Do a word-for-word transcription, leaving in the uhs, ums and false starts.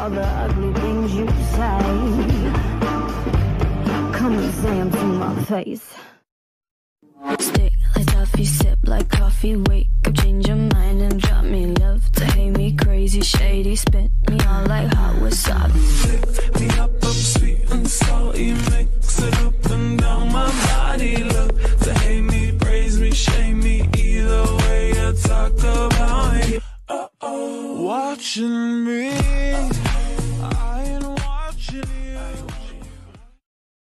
all the ugly things you say. Come and say them to my face. Stick like toffee, sip like coffee, wake up, change your mind and drop me. Love to hate me, crazy, shady, spit me all like hot wasabi. Lift me up, up sweet and salty, mix it up and down my body. Love to hate me, praise me, shame me, either way you talk about me. Uh-oh, watching